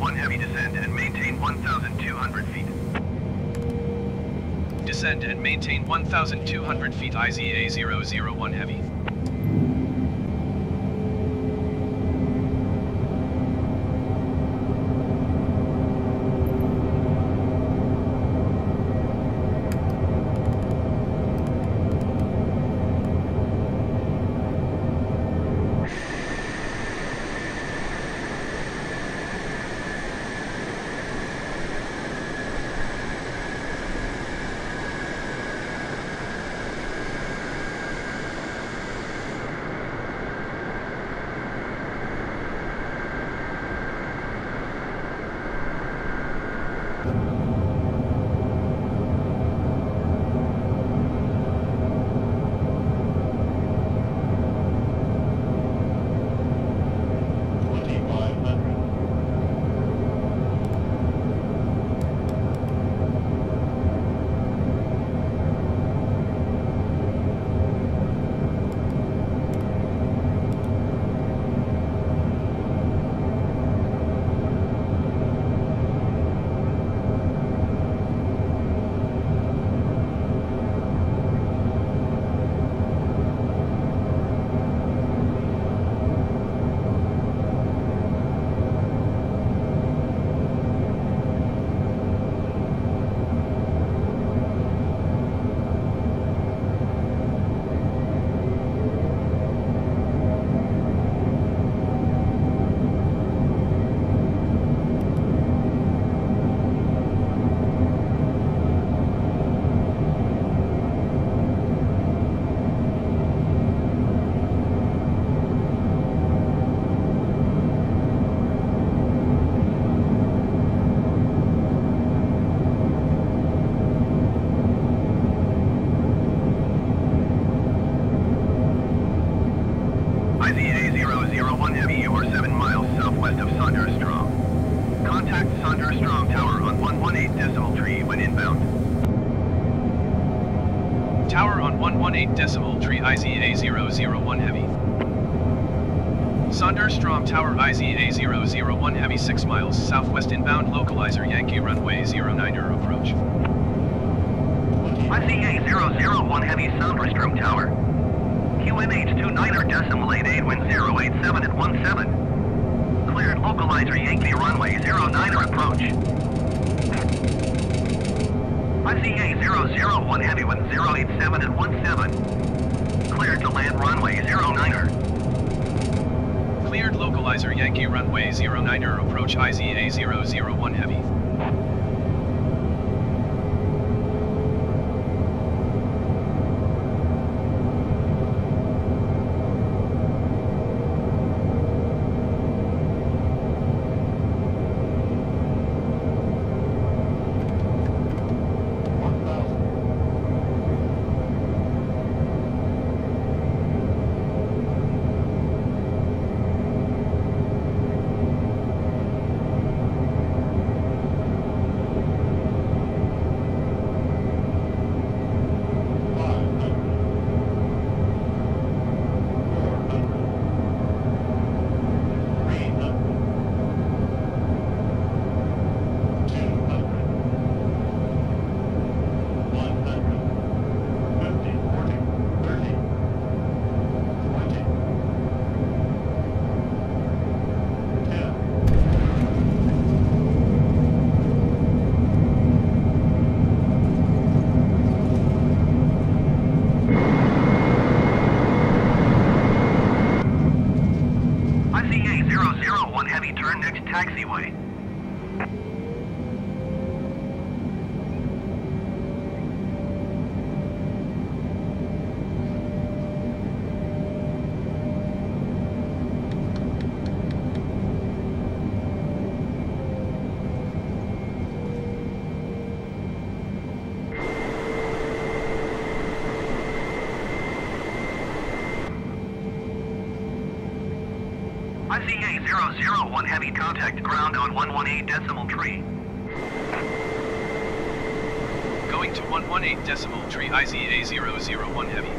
001 Heavy, descend and maintain 1,200 feet. Descend and maintain 1,200 feet IZA-001 Heavy. IZA-001 Heavy, you are 7 miles southwest of Sonderstrom. Contact Sonderstrom Tower on 118.3 when inbound. Tower on 118.3 IZA-001 Heavy. Sonderstrom Tower IZA-001 Heavy 6 miles southwest inbound localizer Yankee runway 09er approach. IZA-001 Heavy Sonderstrom Tower. QNH 29er decimal 88 wind 087 at 17. Cleared localizer Yankee runway 09er approach. IZA-001 Heavy wind 087 at 17. Cleared to land runway 09er. Cleared localizer Yankee runway 09er approach IZA-001 Heavy. IZA-001 Heavy, turn next taxiway. IZA-001 Heavy, contact ground on 118.3. Going to 118.3 IZA-001 Heavy.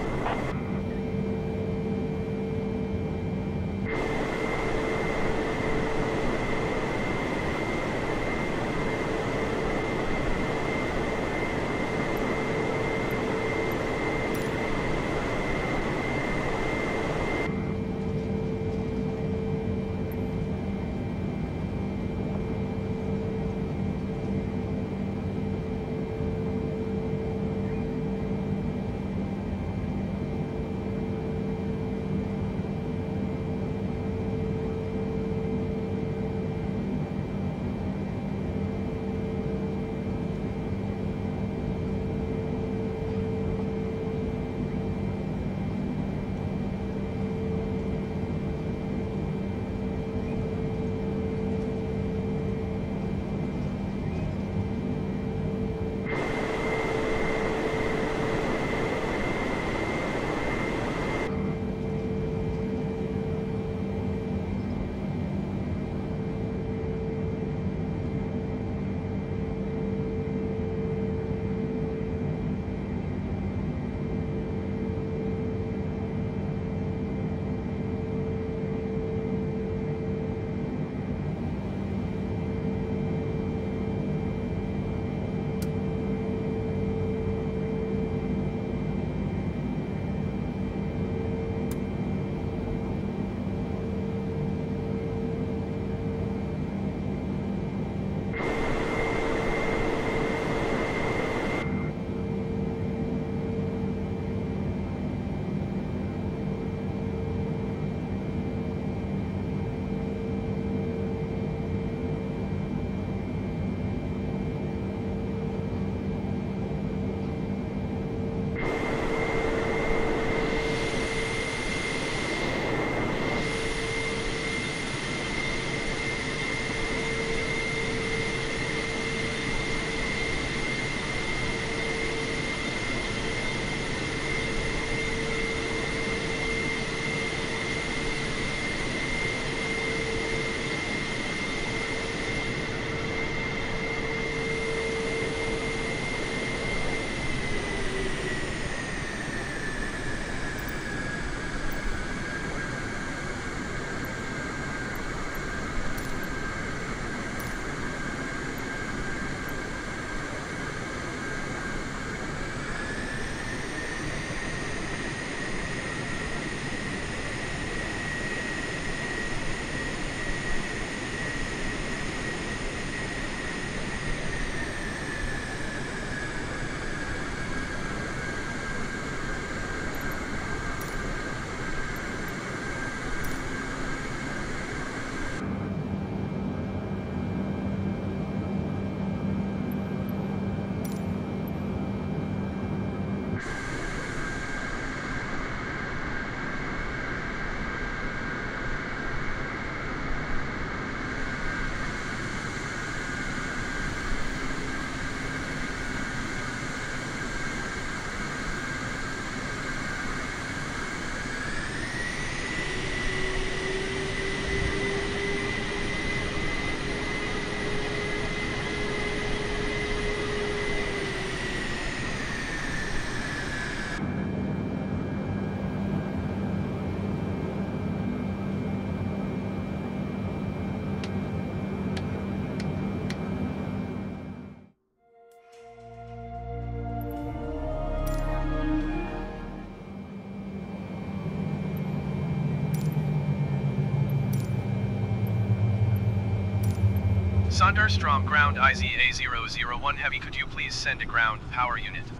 Sonderstrom ground IZA001 Heavy, could you please send a ground power unit?